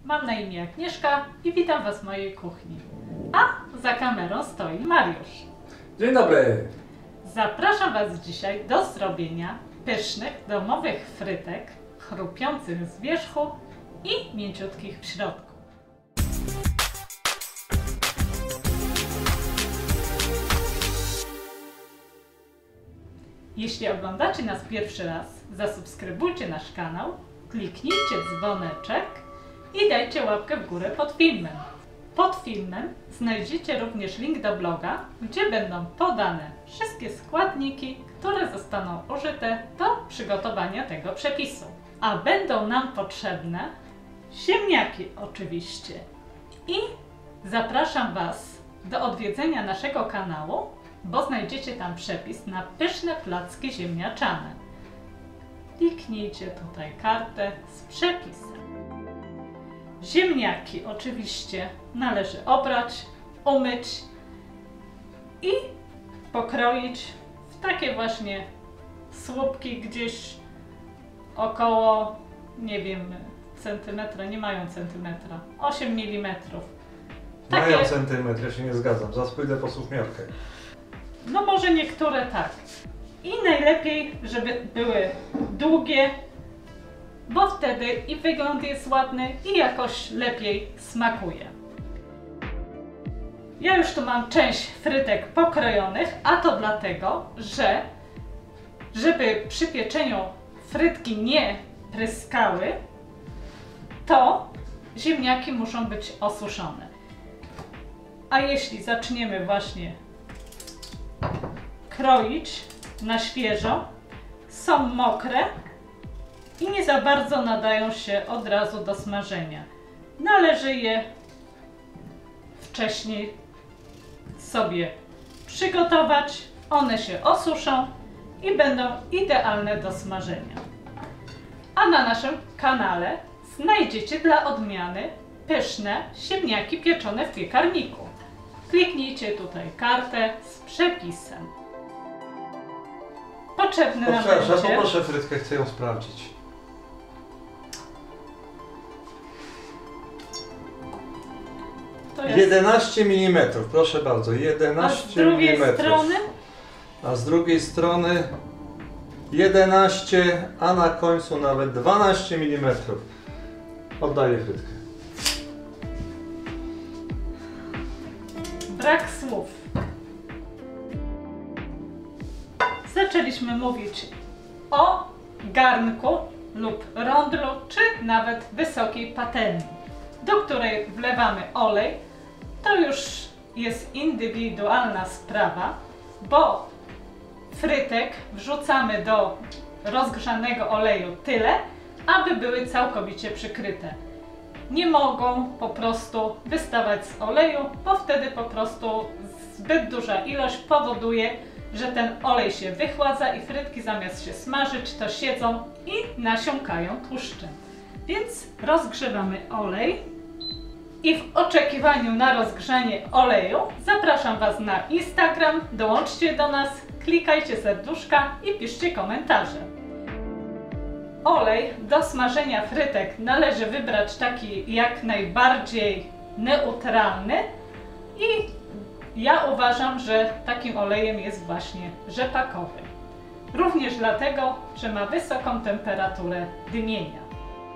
Mam na imię Agnieszka i witam Was w mojej kuchni. A za kamerą stoi Mariusz. Dzień dobry! Zapraszam Was dzisiaj do zrobienia pysznych domowych frytek, chrupiących z wierzchu i mięciutkich w środku. Jeśli oglądacie nas pierwszy raz, zasubskrybujcie nasz kanał, kliknijcie dzwoneczek i dajcie łapkę w górę pod filmem. Pod filmem znajdziecie również link do bloga, gdzie będą podane wszystkie składniki, które zostaną użyte do przygotowania tego przepisu. A będą nam potrzebne ziemniaki oczywiście. I zapraszam Was do odwiedzenia naszego kanału, bo znajdziecie tam przepis na pyszne placki ziemniaczane. Kliknijcie tutaj kartę z przepisem. Ziemniaki oczywiście należy obrać, umyć i pokroić w takie właśnie słupki gdzieś około, nie wiem, centymetra, nie mają centymetra, 8 mm. Mają centymetr, ja się nie zgadzam, zaraz pójdę po suwmiarkę. No może niektóre tak. I najlepiej, żeby były długie, bo wtedy i wygląd jest ładny i jakoś lepiej smakuje. Ja już tu mam część frytek pokrojonych, a to dlatego, że żeby przy pieczeniu frytki nie pryskały, to ziemniaki muszą być osuszone. A jeśli zaczniemy właśnie kroić na świeżo, są mokre i nie za bardzo nadają się od razu do smażenia. Należy je wcześniej sobie przygotować, one się osuszą i będą idealne do smażenia. A na naszym kanale znajdziecie dla odmiany pyszne ziemniaki pieczone w piekarniku. Kliknijcie tutaj kartę z przepisem. Potrzebny nam będzie... Poproszę frytkę, chcę ją sprawdzić. To jest... 11 mm, proszę bardzo, 11 A z drugiej mm. strony? A z drugiej strony 11, a na końcu nawet 12 mm. Oddaję frytkę. Brak słów. Zaczęliśmy mówić o garnku lub rondlu, czy nawet wysokiej patelni, do której wlewamy olej. To już jest indywidualna sprawa, bo frytek wrzucamy do rozgrzanego oleju tyle, aby były całkowicie przykryte. Nie mogą po prostu wystawać z oleju, bo wtedy po prostu zbyt duża ilość powoduje, że ten olej się wychładza i frytki zamiast się smażyć, to siedzą i nasiąkają tłuszczem. Więc rozgrzewamy olej i w oczekiwaniu na rozgrzanie oleju zapraszam Was na Instagram, dołączcie do nas, klikajcie serduszka i piszcie komentarze. Olej do smażenia frytek należy wybrać taki jak najbardziej neutralny i ja uważam, że takim olejem jest właśnie rzepakowy. Również dlatego, że ma wysoką temperaturę dymienia.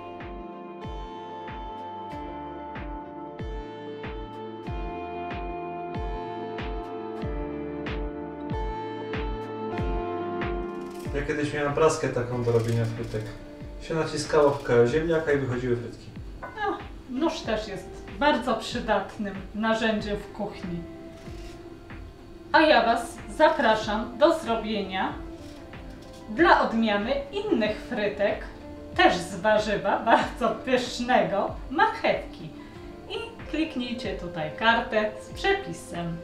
Ja kiedyś miałem praskę taką do robienia frytek. Się naciskało w ziemniaka i wychodziły frytki. No, nóż też jest bardzo przydatnym narzędziem w kuchni. A ja Was zapraszam do zrobienia dla odmiany innych frytek, też z warzywa, bardzo pysznego, marchewki. I kliknijcie tutaj kartę z przepisem.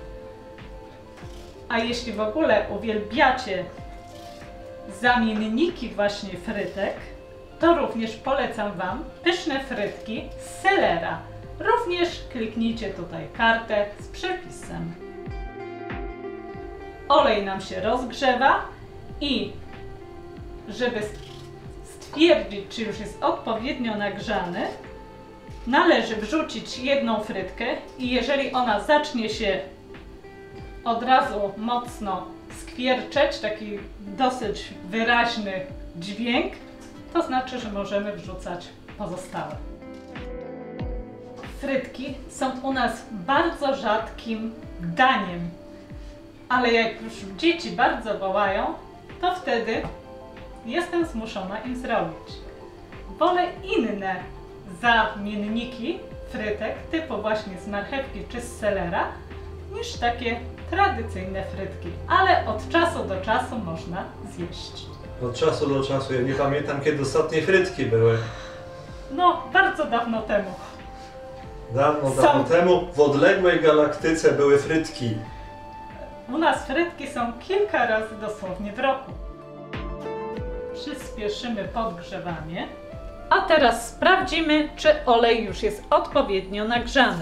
A jeśli w ogóle uwielbiacie zamienniki właśnie frytek, to również polecam Wam pyszne frytki z selera. Również kliknijcie tutaj kartę z przepisem. Olej nam się rozgrzewa i żeby stwierdzić, czy już jest odpowiednio nagrzany, należy wrzucić jedną frytkę i jeżeli ona zacznie się od razu mocno skwierczeć, taki dosyć wyraźny dźwięk, to znaczy, że możemy wrzucać pozostałe. Frytki są u nas bardzo rzadkim daniem, ale jak już dzieci bardzo wołają, to wtedy jestem zmuszona im zrobić. Wolę inne zamienniki frytek, typu właśnie z marchewki czy z selera, niż takie tradycyjne frytki, ale od czasu do czasu można zjeść. Od czasu do czasu, ja nie pamiętam, kiedy ostatnie frytki były. No, bardzo dawno temu. Dawno temu w odległej galaktyce były frytki. U nas frytki są kilka razy dosłownie w roku. Przyspieszymy podgrzewanie. A teraz sprawdzimy, czy olej już jest odpowiednio nagrzany.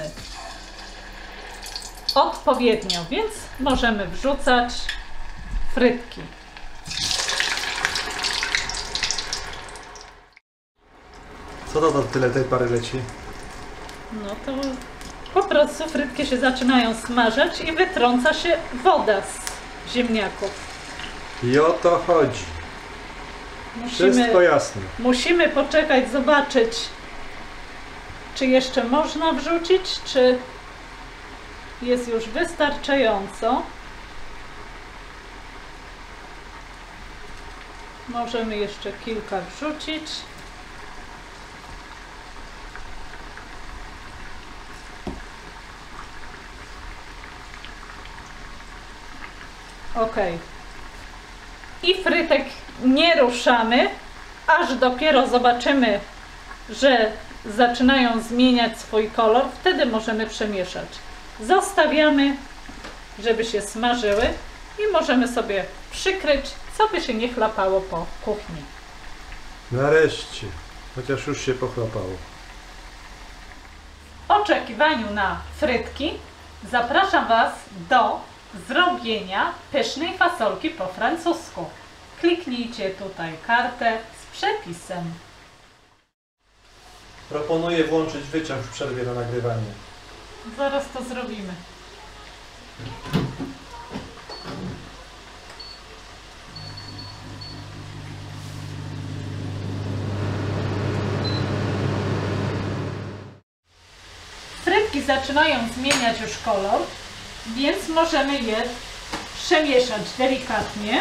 Odpowiednio, więc możemy wrzucać frytki. Co to tyle tej pary leci? No to po prostu frytki się zaczynają smażać i wytrąca się woda z ziemniaków. I o to chodzi. Wszystko jasne. Musimy poczekać, zobaczyć, czy jeszcze można wrzucić, czy jest już wystarczająco. Możemy jeszcze kilka wrzucić. Ok. I frytek nie ruszamy, aż dopiero zobaczymy, że zaczynają zmieniać swój kolor. Wtedy możemy przemieszać. Zostawiamy, żeby się smażyły i możemy sobie przykryć, co by się nie chlapało po kuchni. Nareszcie, chociaż już się pochlapało. W oczekiwaniu na frytki zapraszam Was do zrobienia pysznej fasolki po francusku. Kliknijcie tutaj kartę z przepisem. Proponuję włączyć wyciąg w przerwie na nagrywanie. Zaraz to zrobimy. Frytki zaczynają zmieniać już kolor, więc możemy je przemieszać delikatnie.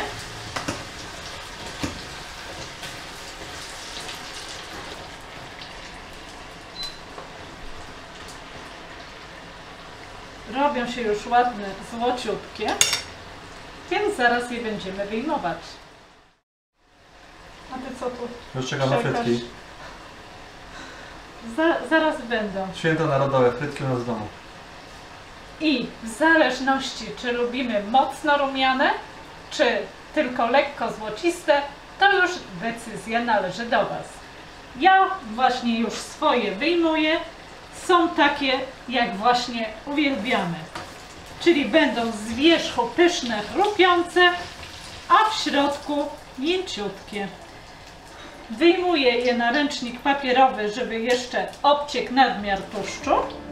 Robią się już ładne, złociutkie, więc zaraz je będziemy wyjmować. A ty co tu? Już czekam na frytki. Zaraz będą. Święto Narodowe, frytki u nas w domu. I w zależności, czy lubimy mocno rumiane, czy tylko lekko złociste, to już decyzja należy do Was. Ja właśnie już swoje wyjmuję. Są takie, jak właśnie uwielbiamy. Czyli będą z wierzchu pyszne, chrupiące, a w środku mięciutkie. Wyjmuję je na ręcznik papierowy, żeby jeszcze obciekł nadmiar tłuszczu.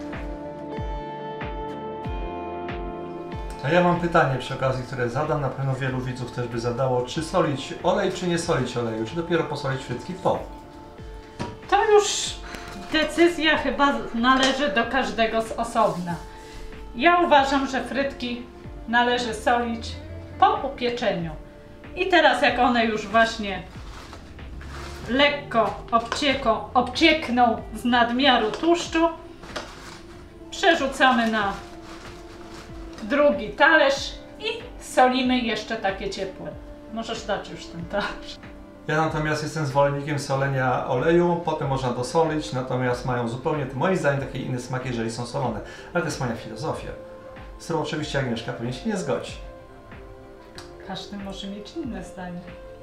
A ja mam pytanie przy okazji, które zadam, na pewno wielu widzów też by zadało. Czy solić olej, czy nie solić oleju? Czy dopiero posolić frytki po? To już decyzja chyba należy do każdego z osobna. Ja uważam, że frytki należy solić po upieczeniu. I teraz jak one już właśnie lekko obciekną z nadmiaru tłuszczu, przerzucamy na drugi talerz i solimy jeszcze takie ciepłe. Możesz dać już ten talerz. Ja natomiast jestem zwolennikiem solenia oleju, potem można dosolić, natomiast mają zupełnie, moim zdaniem, taki inny smak, jeżeli są solone. Ale to jest moja filozofia, z którą oczywiście Agnieszka pewnie się nie zgodzi. Każdy może mieć inne zdanie.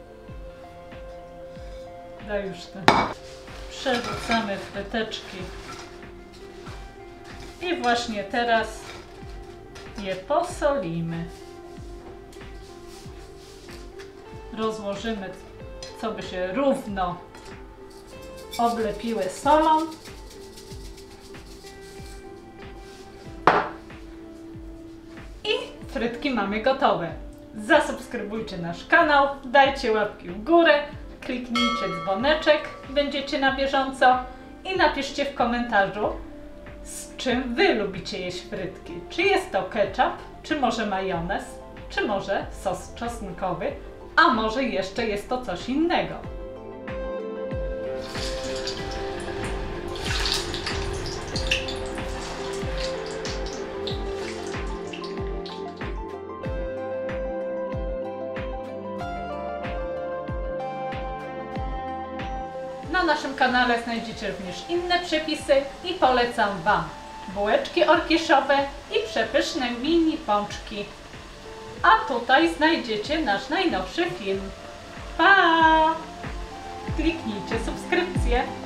Daj już te. Przerzucamy fryteczki. I właśnie teraz je posolimy. Rozłożymy, co by się równo oblepiły solą. frytki mamy gotowe. Zasubskrybujcie nasz kanał, dajcie łapki w górę, kliknijcie dzwoneczek, będziecie na bieżąco i napiszcie w komentarzu, z czym Wy lubicie jeść frytki. Czy jest to ketchup, czy może majonez, czy może sos czosnkowy, a może jeszcze jest to coś innego. Na naszym kanale znajdziecie również inne przepisy i polecam Wam bułeczki orkiszowe i przepyszne mini pączki. A tutaj znajdziecie nasz najnowszy film. Pa! Kliknijcie subskrypcję.